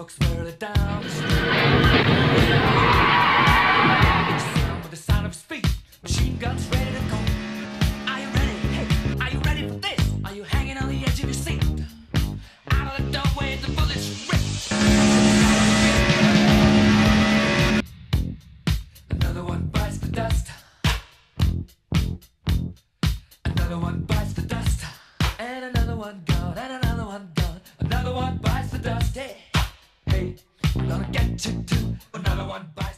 Fireworks further down the street. Sound with the sound of speed. Machine guns ready to go. Are you ready? Hey, are you ready for this? Are you hanging on the edge of your seat? Out of the doorway, the bullets rip. Another one bites the dust. Another one bites the dust. And another one gone, and another one gone. Another one bites the dust. Hey, hey, I'm gonna get you too. Another one bites.